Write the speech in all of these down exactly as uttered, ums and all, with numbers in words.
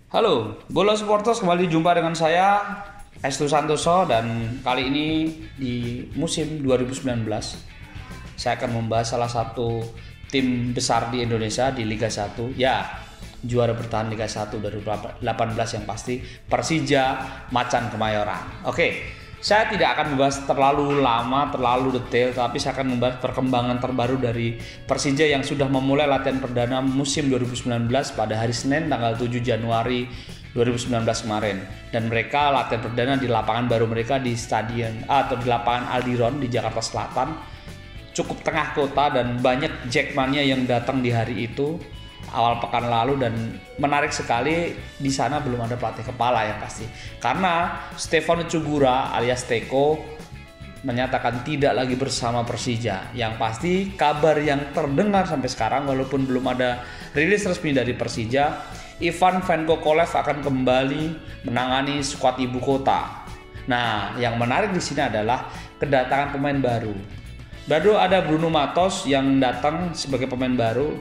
Halo, Bola Supporters, kembali jumpa dengan saya Estu Santoso, dan kali ini di musim dua ribu sembilan belas saya akan membahas salah satu tim besar di Indonesia di Liga satu. Ya, juara bertahan Liga satu dari delapan belas yang pasti, Persija Macan Kemayoran. Oke, saya tidak akan membahas terlalu lama, terlalu detail, tapi saya akan membahas perkembangan terbaru dari Persija yang sudah memulai latihan perdana musim dua ribu sembilan belas pada hari Senin tanggal tujuh Januari dua ribu sembilan belas kemarin. Dan mereka latihan perdana di lapangan baru mereka di stadion atau di lapangan Aldiron di Jakarta Selatan. Cukup tengah kota dan banyak Jackmania yang datang di hari itu awal pekan lalu, dan menarik sekali di sana belum ada pelatih kepala yang pasti, karena Stefano Cugura alias Teko menyatakan tidak lagi bersama Persija. Yang pasti kabar yang terdengar sampai sekarang, walaupun belum ada rilis resmi dari Persija, Ivan Venko Kolev akan kembali menangani skuad ibu kota. Nah, yang menarik di sini adalah kedatangan pemain baru. Baru ada Bruno Matos yang datang sebagai pemain baru.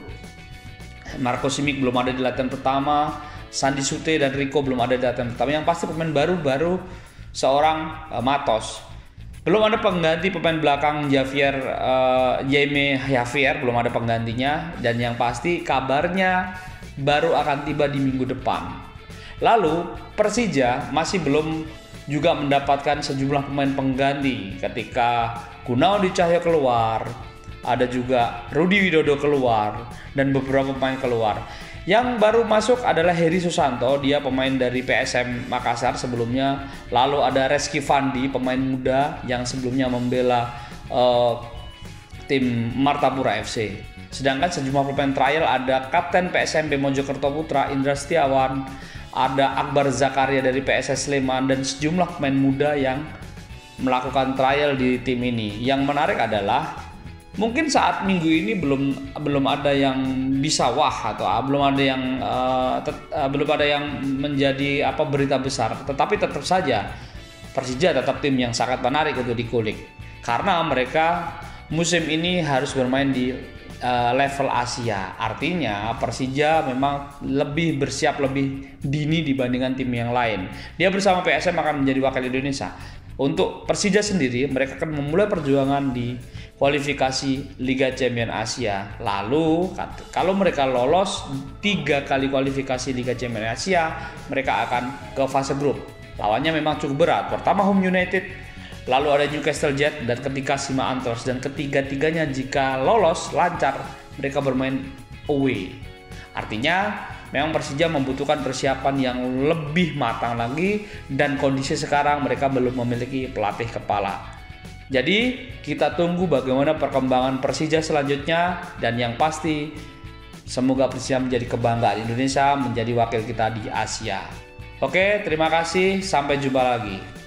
Marco Simic belum ada di latihan pertama, Sandi Sute dan Rico belum ada di latihan pertama. Yang pasti pemain baru baru seorang uh, Matos. Belum ada pengganti pemain belakang Javier uh, Jaime Javier, belum ada penggantinya, dan yang pasti kabarnya baru akan tiba di minggu depan. Lalu Persija masih belum juga mendapatkan sejumlah pemain pengganti ketika Gunawan Cahyo keluar, ada juga Rudi Widodo keluar, dan beberapa pemain keluar. Yang baru masuk adalah Heri Susanto, dia pemain dari P S M Makassar sebelumnya. Lalu ada Reski Fandi, pemain muda yang sebelumnya membela uh, tim Martapura F C. Sedangkan sejumlah pemain trial ada Kapten P S M B Mojokerto Putra Indra Setiawan, ada Akbar Zakaria dari P S S Sleman, dan sejumlah pemain muda yang melakukan trial di tim ini. Yang menarik adalah mungkin saat minggu ini belum belum ada yang bisa wah atau uh, belum ada yang uh, tet, uh, belum ada yang menjadi apa berita besar, tetapi tetap saja Persija tetap tim yang sangat menarik untuk dikulik, karena mereka musim ini harus bermain di uh, level Asia. Artinya Persija memang lebih bersiap lebih dini dibandingkan tim yang lain. Dia bersama P S M akan menjadi wakil Indonesia. Untuk Persija sendiri, mereka akan memulai perjuangan di kualifikasi Liga Champions Asia. Lalu kalau mereka lolos tiga kali kualifikasi Liga Champions Asia, mereka akan ke fase grup. Lawannya memang cukup berat. Pertama Home United, lalu ada Newcastle Jet, dan ketiga Sima Antlers. Dan ketiga-tiganya jika lolos lancar, mereka bermain away. Artinya memang Persija membutuhkan persiapan yang lebih matang lagi, dan kondisi sekarang mereka belum memiliki pelatih kepala. Jadi kita tunggu bagaimana perkembangan Persija selanjutnya, dan yang pasti semoga Persija menjadi kebanggaan Indonesia, menjadi wakil kita di Asia. Oke, terima kasih, sampai jumpa lagi.